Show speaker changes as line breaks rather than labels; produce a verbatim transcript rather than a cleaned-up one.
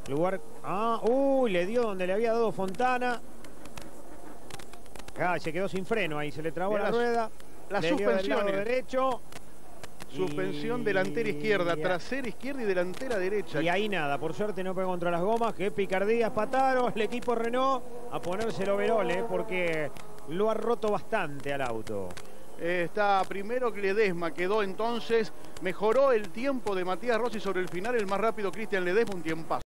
Lugar... Ah, uy, le dio donde le había dado Fontana. Ah, se quedó sin freno ahí, se le trabó la rueda.
La
le dio del lado
suspensión.
derecho.
Suspensión
Y...
delantera izquierda, trasera izquierda y delantera derecha.
Y ahí nada, por suerte no pegó contra las gomas. Qué picardía, Pataro, el equipo Renault a ponérselo overol, eh, porque lo ha roto bastante al auto.
Eh, está primero Ledesma, quedó entonces, mejoró el tiempo de Matías Rossi sobre el final, el más rápido Cristian Ledesma, un tiempazo.